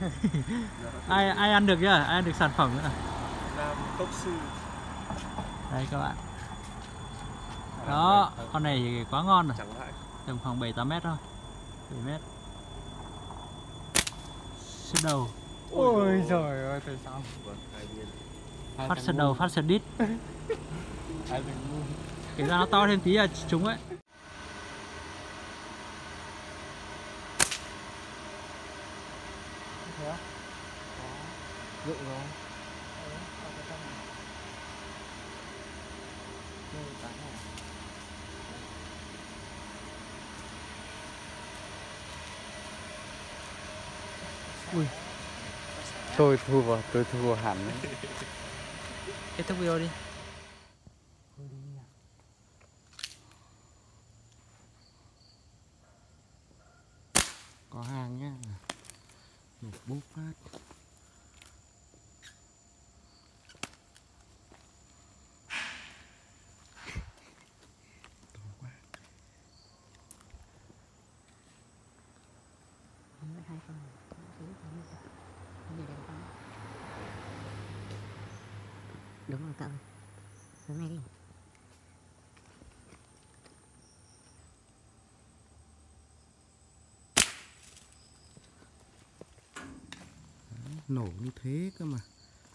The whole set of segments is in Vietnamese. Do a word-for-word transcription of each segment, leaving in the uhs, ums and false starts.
ai ai ăn được chưa? Ai ăn được sản phẩm nữa? Nam Cốc Sư. Đây các bạn. Đó, con này thì quá ngon rồi. Chẳng lại. Tầm khoảng bảy tám mét thôi. bảy mét. Sứt đầu. Ôi trời ơi, tại sao? Vâng, hai viên. Phát sứt đầu, phát sứt đít. Hai viên ngu. Kể ra nó to thêm tí là trúng ấy. Thế á? Có. Dựng rồi. Ừ, có cái tâm này. Đây, bán này. Ui. Tôi thua, tôi thua hẳn. Kết thúc video đi. Có hàng nhá. Một bút phát. Đúng rồi cậu. Hướng này đi. Nổ như thế cơ mà.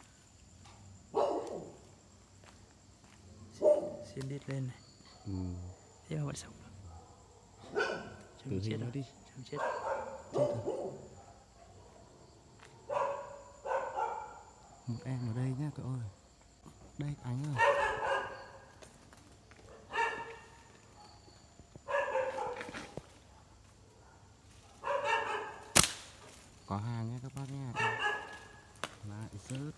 Xin đít lên này. Ừ. Thế mà vẫn sống được. Chấm chết rồi. Đi. Chấm chết. Chết rồi. Một em ở đây nhá cậu ơi. Đây ánh rồi. Có hàng nha các bác nha. Lại rớt.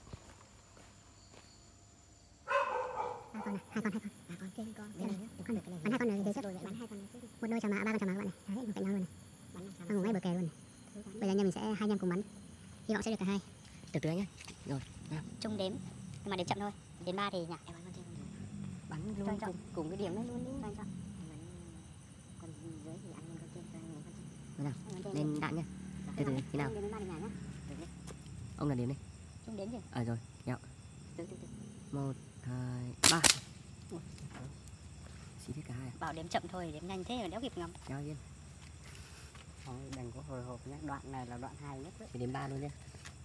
Hai con này, hai con, hai con. Ba con trên con. Cái này nữa, con được cái này. Bắn hai con này thế trước. Bắn hai con trước. Một đôi chà mã, ba con chà mã các bạn này. Đấy, một cạnh nhau luôn này. Bắn ngủ ngay bờ kè luôn này. Bây giờ anh em mình sẽ hai anh em cùng bắn. Hy vọng sẽ được cả hai. Từ từ nhá. Rồi, nào. Chung đếm. Nhưng mà đếm chậm thôi. Đến ba thì nhỉ. Em bắn con trên. Bắn luôn cùng, cùng cái điểm đấy luôn đi. Cho anh cho. Con dưới thì ăn con trên cho anh con trên. Nào. Lên đạn nhá. Từ từ thế nào? Ông là điểm đi. Chung đếm gì? À rồi, nhạo. Từ từ từ. Một, hai, ba. Xí hết cả hai. Bảo đếm chậm thôi, đếm nhanh thế mà đéo kịp ngắm. Kéo yên. Thôi đừng có hồi hộp nhé, đoạn này là đoạn hai nhất đấy. Thì đếm ba luôn nhé.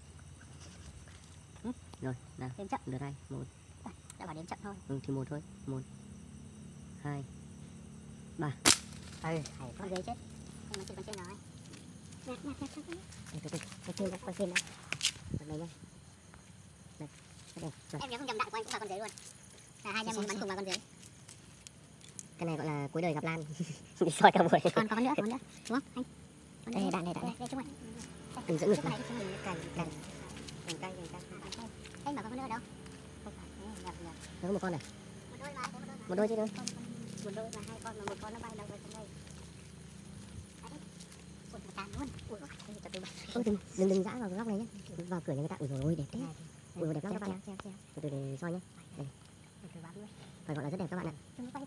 Ừ. Rồi, nào. Đếm chậm. Lượt hai, một. Đã bảo đếm chậm thôi. Ừ, thì một thôi. Một, hai, ba. Ê, hay con ghế chết. Con nó chết con trên rồi. Nè, nè, nè, nè. Từ từ, con trên đó, con trên đó. Còn đây nhá. Đây, đây. Rồi. Em nhớ không nhầm đạn của anh cũng vào con dưới luôn. Là hai anh em bắn cùng vào con dưới. Cái này gọi là cuối đời gặp Lan. Đi soi cả buổi. Còn có con nữa, có con nữa. Đúng không anh? Đây, đạn này, đạn này. Đây, chung rồi. Đừng giữ ngực này. Cành, cành. Cành cây, cành cây. Anh bảo con nữa ở đâu? Không phải, nhập nhập. Nó có một con này. Một đôi mà, một đôi chứ đâu. Một đôi là hai con mà một con nó bay đâu rồi trong đây. Ui, tàn luôn. Ui, ôi, đừng, đừng, đừng dã vào cái góc này nhé. Vào cửa nhà người ta. Ui dồi ôi, đẹp thế. Ui, đẹp lắm các bạn ạ. Từ từ để soi nhé. Đây. Phải gọi là rất đẹp các bạn ạ.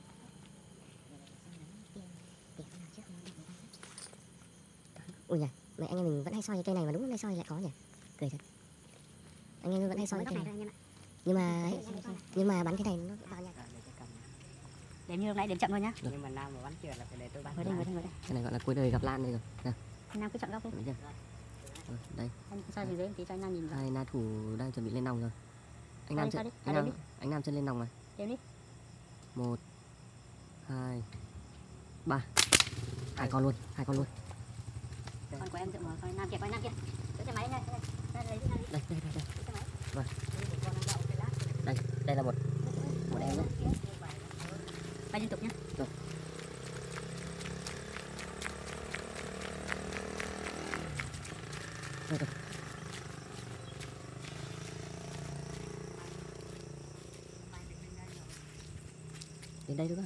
Ui nhỉ, mẹ anh em mình vẫn hay soi cái cây này mà đúng hôm soi lại khó nhỉ. Cười thật. Anh em vẫn hay soi cái cây này. Nhưng mà nhưng mà bắn cái này nó vào nha. Đếm như lúc nãy đếm chậm thôi nhá. Nhưng mà Nam mà bắn chưa là phải để tôi bắn. Đây, đây, đây. Cái này gọi là cuối đời gặp Lan đây rồi. Nào. Nam cứ chọn góc đi. Rồi, đây. Anh soi gì đấy tí cho anh Nam nhìn vào. Hai na thủ đang chuẩn bị lên nòng rồi. Anh Nam chân, anh Nam, anh Nam chân lên nòng rồi. Đếm đi. Một, hai, ba. Hai con luôn, hai con luôn. Con của em dựng rồi, Nam kia, coi Nam kia. Giữ xe máy đây, đây, đây, đây, đây, đây, đây. Vâng. Đây, đây là một, một em nhé. Bay liên tục nhé. Rồi. Rồi, rồi. Đến đây đúng không?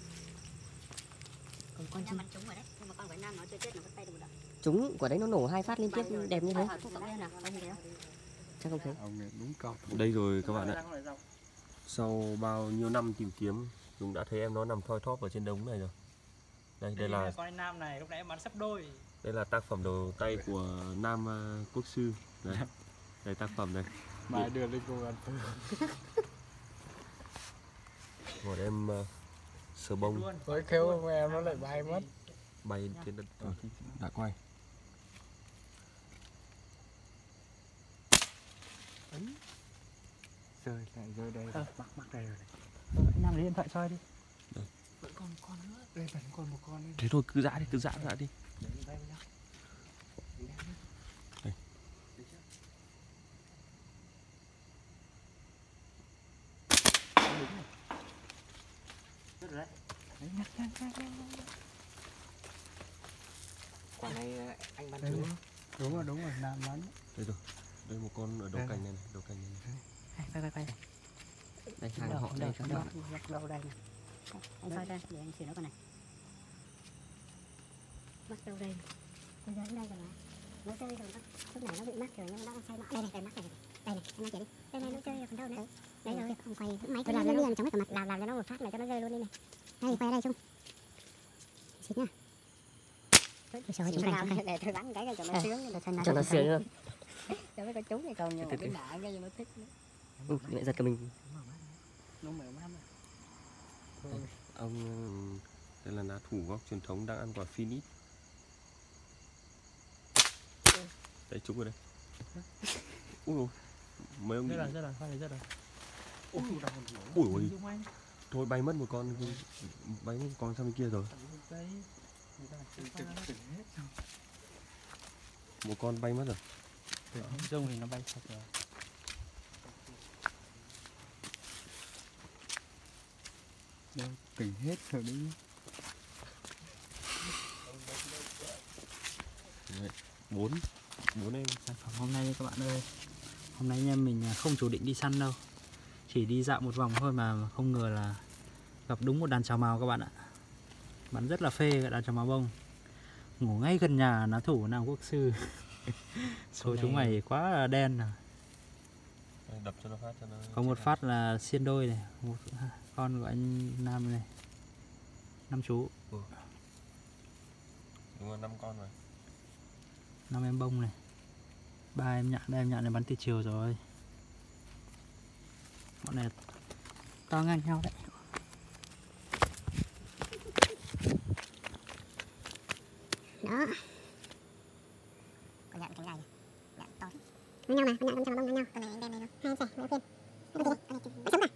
Còn con chưa bắn trúng rồi đấy, nhưng mà con của Nam nó chưa chết, nó vẫn tay được một đoạn. Trúng của đấy nó nổ hai phát liên tiếp đẹp như thế. Chắc không thấy. Đúng cọc. Đây rồi các bạn ạ. Sau bao nhiêu năm tìm kiếm, Dũng đã thấy em nó nằm thoi thóp ở trên đống này rồi. Đây, đây là con anh Nam này, lúc nãy em bắn sấp đôi. Đây là tác phẩm đầu tay của Nam uh, Quốc sư. Đấy. Đây tác phẩm này. Mai đưa lên công an phường. Một em uh, sờ bông Với khéo ông em nó lại bay mất. bay trên đất. Ờ, đã quay. Rơi lại rơi đây. Ờ, mắc mắc đây rồi. Ờ, anh Nam lấy điện thoại soi đi. Đây. Vẫn còn một con nữa. Đây vẫn còn một con nữa. Thế thôi cứ dã đi, cứ dã dã đi. Đấy, bay vào nhau. Đây. Rất rồi đấy. Đấy, nhắc, nhắc, nhắc, nhắc, nhắc. Quả này anh bắn Đây trúng. rồi. Đúng rồi, đúng rồi, Nam bắn. Đây rồi. Đây một con ở đầu Đây. cành này này, đầu cành này. này. Bay, bay, bay. Đây Đầu, hàng họ đầu, đây đầu, các đầu, bạn. đặt đầu đây này. Anh soi ra để anh xử nó con này. Mắc đâu đây? Bây giờ đến đây rồi mà. Nó chơi rồi đó. Lúc này nó bị mắc rồi nhưng mà nó sai mắc. Đây này, đây mắc này. Đây này, anh nói chị đi. Đây này nó chơi rồi còn đâu nữa. Đây rồi, không quay máy cái làm nó trong hết cả mặt, làm làm cho nó một phát này cho nó rơi luôn đi này. Đây, quay ở đây chung. Xịt nha. Ôi trời ơi, chúng này để tôi bắn cái cho nó sướng, cho nó sướng hơn. Cho nó có trúng hay không nhưng mà cái nạ cái nó thích nữa. Ừ, mẹ giật cả mình. Nó mềm lắm. Đây, ông uh, đây là ná thủ góc truyền thống đang ăn quả phoenix. Đây trúng rồi đây. Ui dồi, mấy ông Rất bị... là rất là khoan này rất là. Ui Ui ôi, thôi bay mất một con, bay mất một con sang bên kia rồi. Một con bay mất rồi. Rông thì nó bay sạch rồi. Đâu, tỉnh hết rồi đấy. Đấy, bốn bốn em. Sản phẩm hôm nay các bạn ơi, hôm nay anh em mình không chủ định đi săn đâu, chỉ đi dạo một vòng thôi mà không ngờ là gặp đúng một đàn chào mào các bạn ạ. Bắn rất là phê cái đàn chào mào bông, ngủ ngay gần nhà ná thủ Nam Quốc sư. Số chúng mày quá là đen à. Đập cho nó phát cho nó. Có một phát là xiên đôi này, một con của anh Nam này, năm chú. Ừ. Đúng rồi, năm con rồi. Năm em bông này, ba em nhạn, đây em nhạn này bắn từ chiều rồi. Bọn này to ngang nhau đấy. Đó. Có nhận cái này, nhận to. Ngang nhau mà, con nhận con chào bông ngang nhau. Con này anh đem đây đâu. Hai em xẻ, mấy phiên. Cái gì? Cái này, cái sống à?